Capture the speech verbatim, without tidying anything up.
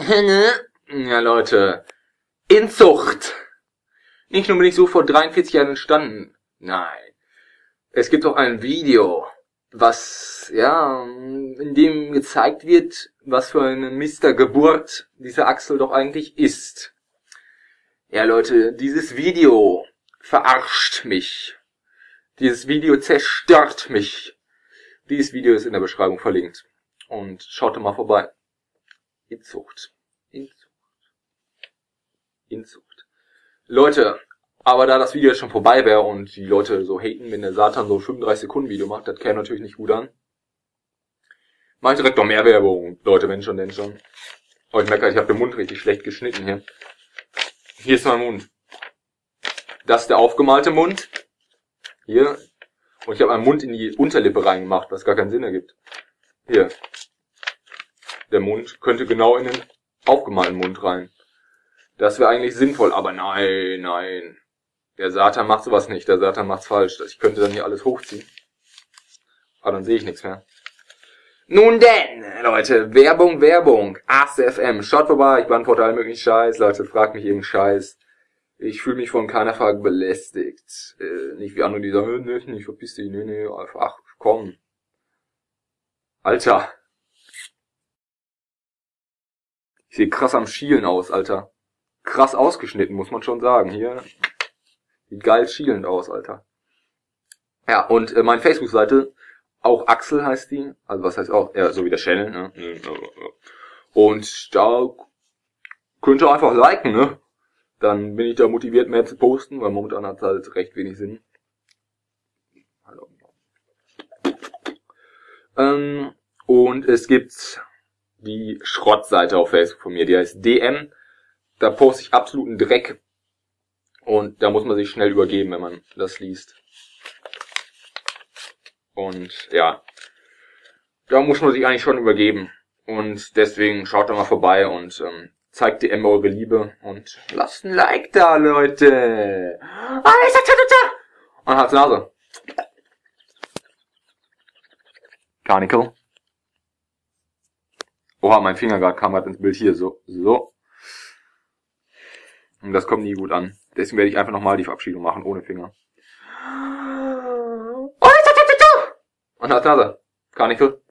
Ja, Leute. Inzucht. Nicht nur bin ich so vor dreiundvierzig Jahren entstanden. Nein. Es gibt auch ein Video, was, ja, in dem gezeigt wird, was für eine Mistergeburt diese Axel doch eigentlich ist. Ja, Leute, dieses Video verarscht mich. Dieses Video zerstört mich. Dieses Video ist in der Beschreibung verlinkt. Und schaut da mal vorbei. Inzucht. Inzucht. Inzucht. Leute, aber da das Video jetzt schon vorbei wäre und die Leute so haten, wenn der Satan so ein fünfunddreißig Sekunden Video macht, das käme natürlich nicht gut an. Mach ich direkt noch mehr Werbung. Leute, wenn schon, denn schon. Oh, ich merke, ich habe den Mund richtig schlecht geschnitten hier. Hier ist mein Mund. Das ist der aufgemalte Mund. Hier. Und ich habe meinen Mund in die Unterlippe reingemacht, was gar keinen Sinn ergibt. Hier. Der Mund könnte genau in den aufgemalten Mund rein. Das wäre eigentlich sinnvoll, aber nein, nein. Der Satan macht sowas nicht, der Satan macht's falsch. Ich könnte dann hier alles hochziehen. Aber dann sehe ich nichts mehr. Nun denn, Leute, Werbung, Werbung. Ask F M, schaut vorbei, ich beantworte allen möglichen Scheiß. Leute, fragt mich irgendeinen Scheiß. Ich fühle mich von keiner Frage belästigt. Äh, nicht wie andere, die sagen, nee, nicht, verpiss dich, nee, nee, einfach, komm. Alter. Ich sehe krass am Schielen aus, Alter. Krass ausgeschnitten, muss man schon sagen. Hier sieht geil schielend aus, Alter. Ja, und äh, meine Facebook-Seite, auch Axel heißt die. Also was heißt auch, ja, so wie der Channel, ne? Und da könnt ihr einfach liken, ne? Dann bin ich da motiviert, mehr zu posten, weil momentan hat es halt recht wenig Sinn. Hallo. Ähm, und es gibt die Schrottseite auf Facebook von mir, die heißt D M. Da poste ich absoluten Dreck. Und da muss man sich schnell übergeben, wenn man das liest. Und ja, da muss man sich eigentlich schon übergeben. Und deswegen schaut da mal vorbei und ähm, zeigt D M eure Liebe. Und lasst ein Like da, Leute. Und halt's Nase. Carnical. Oha, mein Finger gerade kam gerade ins Bild hier. So, so. Und das kommt nie gut an. Deswegen werde ich einfach nochmal die Verabschiedung machen, ohne Finger. Und halt's Nase. Carnical.